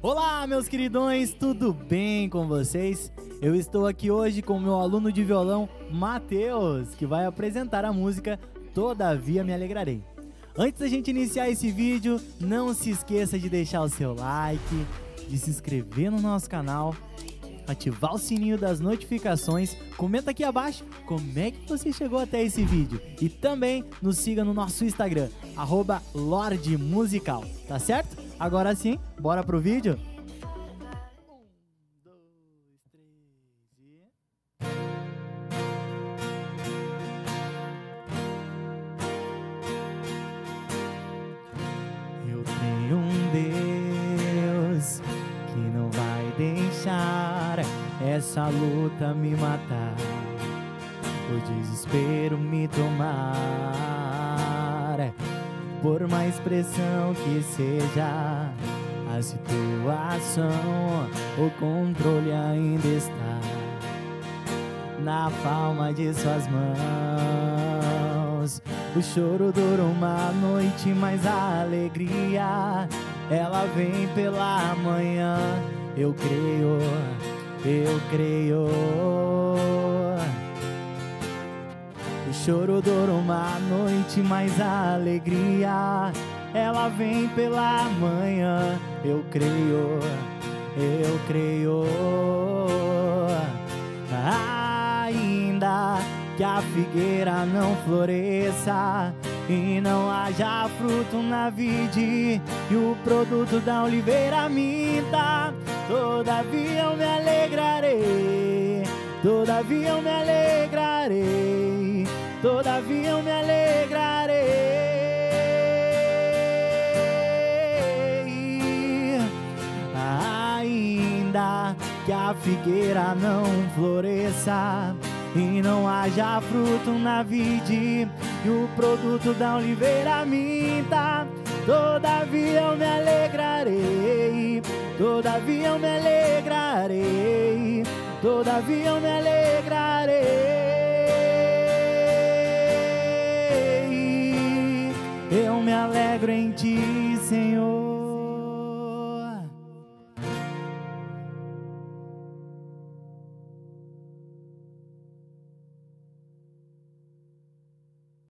Olá, meus queridões, tudo bem com vocês? Eu estou aqui hoje com o meu aluno de violão, Matheus, que vai apresentar a música Todavia Me Alegrarei. Antes da gente iniciar esse vídeo, não se esqueça de deixar o seu like, de se inscrever no nosso canal, ativar o sininho das notificações, comenta aqui abaixo como é que você chegou até esse vídeo e também nos siga no nosso Instagram, @LordMusical, tá certo? Agora sim, bora pro vídeo? 1, 2, 3 e... Eu tenho um Deus que não vai deixar essa luta me matar, o desespero me tomar. Por mais pressão que seja a situação, o controle ainda está na palma de suas mãos. O choro dura uma noite, mas a alegria, ela vem pela manhã. Eu creio, eu creio. O choro dura uma noite, mas a alegria, ela vem pela manhã. Eu creio, eu creio. Ainda que a figueira não floresça e não haja fruto na vide e o produto da oliveira minta, todavia eu me alegrarei, todavia eu me alegrarei, todavia eu me alegrarei. Ainda que a figueira não floresça e não haja fruto na vide e o produto da oliveira minta, todavia eu me alegrarei, todavia eu me alegrarei, todavia eu me alegrarei.